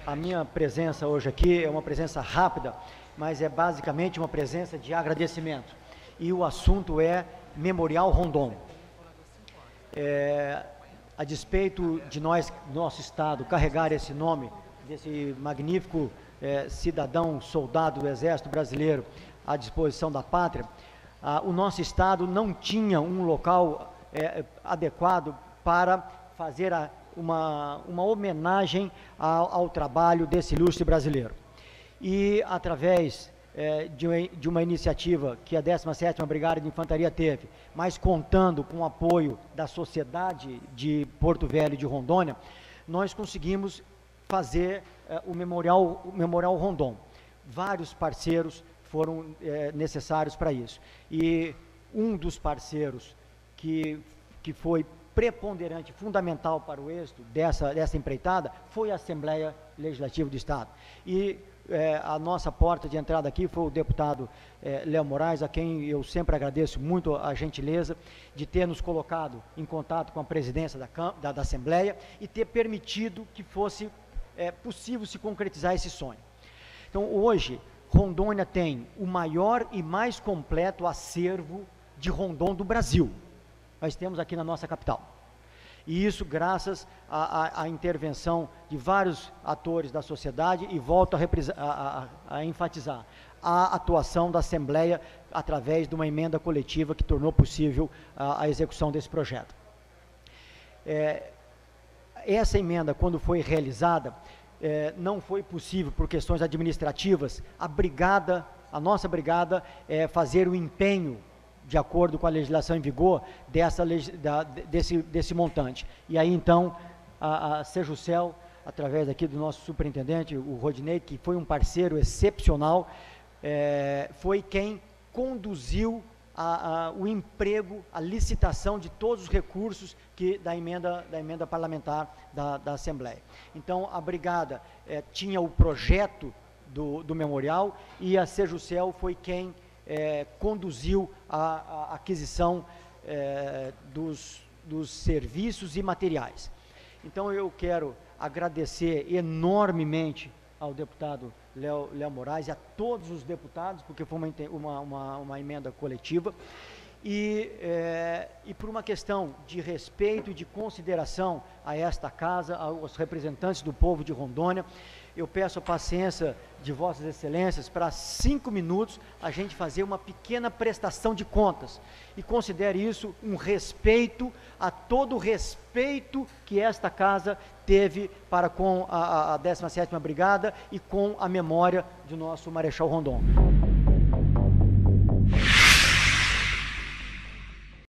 A minha presença hoje aqui é uma presença rápida, mas é basicamente uma presença de agradecimento. E o assunto é Memorial Rondon. A despeito de nosso Estado, carregar esse nome, desse magnífico cidadão, soldado do Exército Brasileiro à disposição da pátria, o nosso Estado não tinha um local adequado para fazer uma homenagem ao trabalho desse ilustre brasileiro. E, através de uma iniciativa que a 17ª Brigada de Infantaria teve, mas contando com o apoio da sociedade de Porto Velho de Rondônia, nós conseguimos fazer o Memorial Rondon. Vários parceiros foram necessários para isso. E um dos parceiros que foi preponderante, fundamental para o êxito dessa empreitada, foi a Assembleia Legislativa do Estado. E a nossa porta de entrada aqui foi o deputado Léo Moraes, a quem eu sempre agradeço muito a gentileza de ter nos colocado em contato com a presidência da Assembleia e ter permitido que fosse possível se concretizar esse sonho. Então, hoje, Rondônia tem o maior e mais completo acervo de Rondon do Brasil. Nós temos aqui na nossa capital. E isso graças à intervenção de vários atores da sociedade, e volto a enfatizar a atuação da Assembleia através de uma emenda coletiva que tornou possível a execução desse projeto. Essa emenda, quando foi realizada, não foi possível por questões administrativas a nossa brigada fazer o empenho de acordo com a legislação em vigor desse montante. E aí, então, a Sejusel, através aqui do nosso superintendente, o Rodinei, que foi um parceiro excepcional, foi quem conduziu o emprego, a licitação de todos os recursos da emenda parlamentar da Assembleia. Então, a brigada tinha o projeto do memorial, e a Sejusel foi quem conduziu a aquisição dos serviços e materiais. Então, eu quero agradecer enormemente ao deputado Léo Moraes e a todos os deputados, porque foi uma emenda coletiva, e por uma questão de respeito e de consideração a esta casa, aos representantes do povo de Rondônia, eu peço a paciência de Vossas Excelências para 5 minutos a gente fazer uma pequena prestação de contas, e considere isso um respeito a todo o respeito que esta casa teve para com a 17ª Brigada e com a memória do nosso Marechal Rondon.